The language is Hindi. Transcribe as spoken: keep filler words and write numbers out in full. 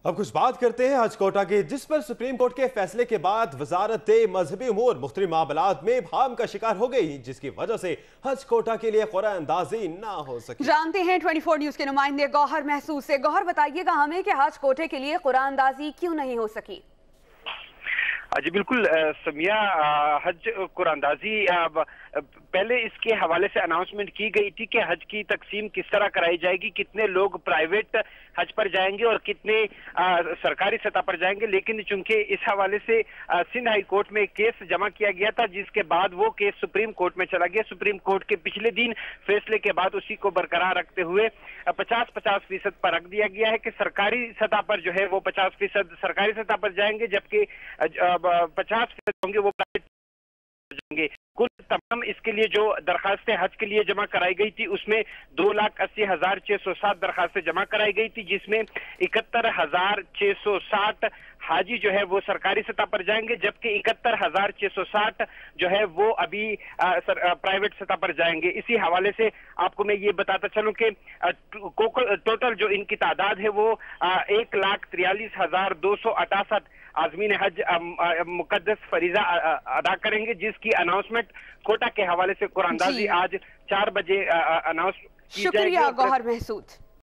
अब कुछ बात करते हैं हज कोटा की, जिस पर सुप्रीम कोर्ट के फैसले के बाद वजारत मजहबी उमूर मुख्तलिफ मामलात में भाम का शिकार हो गई, जिसकी वजह से हज कोटा के लिए कुरान अंदाजी ना हो सकी। जानते हैं चौबीस न्यूज के नुमाइंदे गौहर महसूस से। गौहर, बताइएगा हमें कि हज कोटे के लिए कुरान अंदाजी क्यों नहीं हो सकी? जी बिल्कुल समिया, हज कुरानंदाजी पहले इसके हवाले से अनाउंसमेंट की गई थी कि हज की तकसीम किस तरह कराई जाएगी, कितने लोग प्राइवेट हज पर जाएंगे और कितने आ, सरकारी सतह पर जाएंगे। लेकिन चूंकि इस हवाले से आ, सिंध हाई कोर्ट में केस जमा किया गया था, जिसके बाद वो केस सुप्रीम कोर्ट में चला गया। सुप्रीम कोर्ट के पिछले दिन फैसले के बाद उसी को बरकरार रखते हुए पचास पचास फीसद पर रख दिया गया है कि सरकारी सतह पर जो है वो पचास फीसद सरकारी सतह पर जाएंगे, जबकि पचास फीसद होंगे वो प्राइवेट जाएंगे। कुल तमाम इसके लिए जो दरखास्तें हज के लिए जमा कराई गई थी उसमें दो लाख अस्सी हजार छह सौ सात दरखास्तें जमा कराई गई थी, जिसमें इकहत्तर हजार छह सौ साठ हाजी जो है वो सरकारी सतह पर जाएंगे, जबकि इकहत्तर हजार छह सौ साठ जो है वो अभी आ, सर, आ, प्राइवेट सतह पर जाएंगे। इसी हवाले से आपको मैं ये बताता चलूं कि टोटल जो इनकी तादाद है वो आ, एक लाख तिरयालीस हजार दो सौ अठासठ आजमीन हज मुकद्दस फरीजा अदा करेंगे, जिसकी अनाउंसमेंट कोटा के हवाले से कुरान अंदाजी आज चार बजे अनाउंस की जाएगी। शुक्रिया गौहर महसूद।